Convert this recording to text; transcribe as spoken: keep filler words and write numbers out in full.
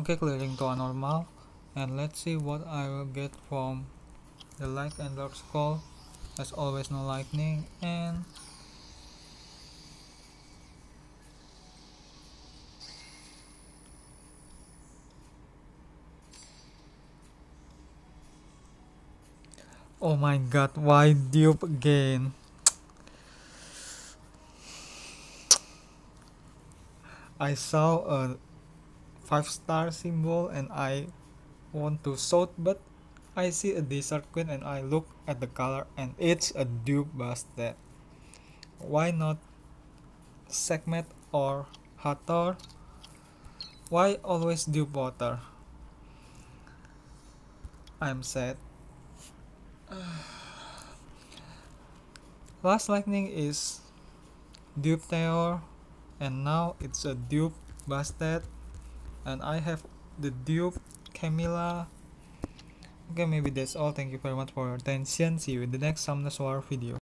Okay, clearing to a normal, and let's see what I will get from the light and dark skull. As always, no lightning, and oh my god, why dupe again? I saw a five star symbol and I want to shout, but I see a desert queen and I look at the color and it's a dupe Bastet. Why not Sekhmet or Hathor? Why always dupe water? I'm sad. Last lightning is dupe Theor, and now it's a dupe Bastet, and I have the dupe Camilla. Okay, maybe that's all. Thank you very much for your attention. See you in the next Summoners War video.